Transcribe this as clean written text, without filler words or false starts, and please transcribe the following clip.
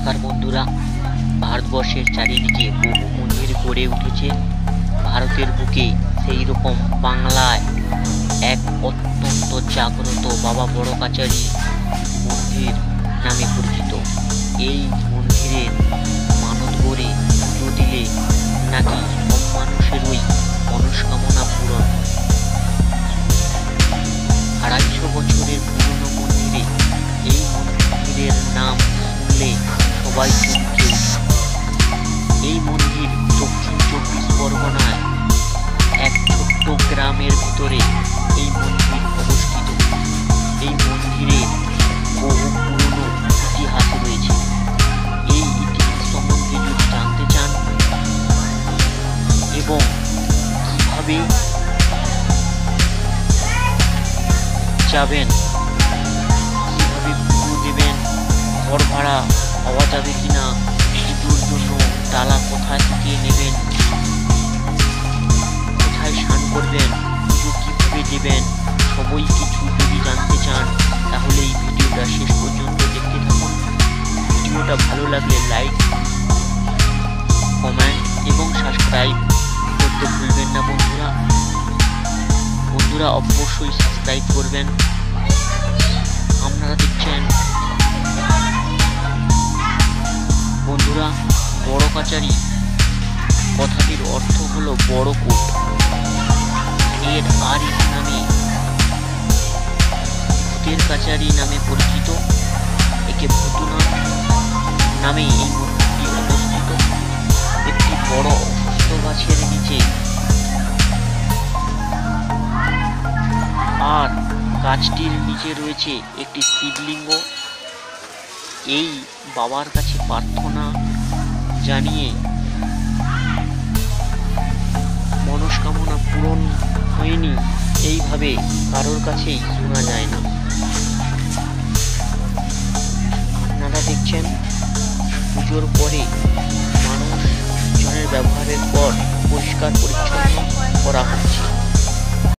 নমস্কার বন্ধুরা, ভারতবর্ষের চারিদিকে বহু মন্দির গড়ে উঠেছে। ভারতের বুকে সেই রকম বাংলায় এক অত্যন্ত জাগ্রত বাবা বড় কাচারী মন্দির নামে পরিচিত। এই মন্দিরের মানত করে পুজো দিলে নাকি সব মানুষেরই মনস্কামনা পূরণ। 250 বছরের পুরনো মন্দিরে এই মন্দিরের নাম শুনলে সবাই চমকে ওঠে। এই মন্দির দক্ষিণ 24 পরগনায় এক ছোট্ট গ্রামের ভিতরে এই মন্দির অবস্থিত। এই মন্দিরের বহু পুরনো ইতিহাস রয়েছে। এই ইতিহাস সম্বন্ধে যদি জানতে চান এবং কিভাবে যাবেন, কিভাবে পুজো দেবেন, ঘর ভাড়া পাওয়া যাবে কিনা, পুজোর জন্য ডালা কোথায় থেকে নেবেন, কোথায় স্নান করবেন, পুজো কিভাবে দেবেন, সবই কিছু যদি জানতে চান তাহলে এই ভিডিওটা শেষ পর্যন্ত দেখতে থাকুন। ভিডিওটা ভালো লাগলে লাইক, কমেন্ট এবং সাবস্ক্রাইব করতে ভুলবেন না বন্ধুরা। অবশ্যই সাবস্ক্রাইব করবেন। আপনারা দেখছেন বন্ধুরা বড় কাচারী কথাটির অর্থ হলো বড় কোট। এর আর এক নামে ভূতের কাচারী নামে পরিচিত। একে ভূতনাথ নামে এই মন্দিরটি অবস্থিত। একটি বড় অশ্বত্থ গাছের নিচে আর গাছটির নিচে রয়েছে একটি শিবলিঙ্গ। এই বাবার কাছে প্রার্থনা জানিয়ে মনস্কামনা পূরণ হয়নি এইভাবে কারোর কাছেই শোনা যায় না। আপনারা দেখছেন পুজোর পরে মানুষজনের ব্যবহারের পর পরিষ্কার পরিচ্ছন্ন করা হচ্ছে।